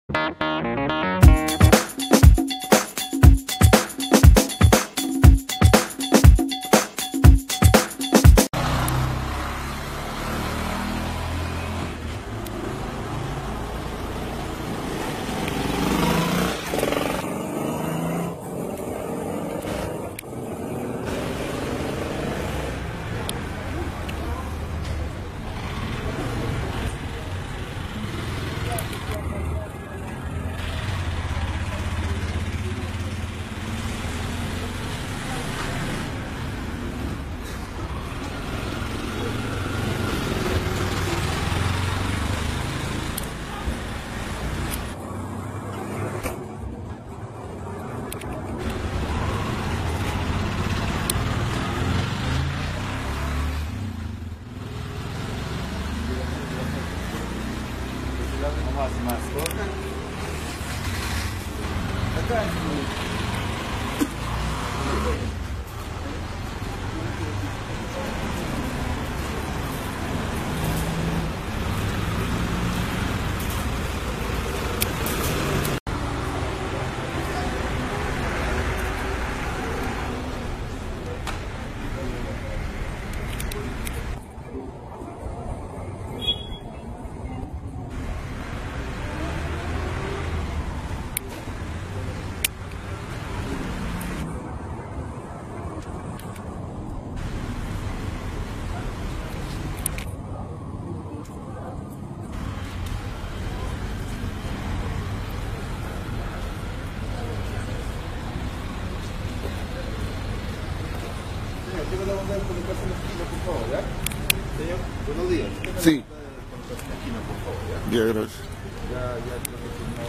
Más corta. Acá. Tengo la bondad de colocarse en la esquina, por favor, ¿ya? Señor, buenos días. Sí. Colocarse en la esquina, por favor, ¿ya? Ya, gracias. Ya,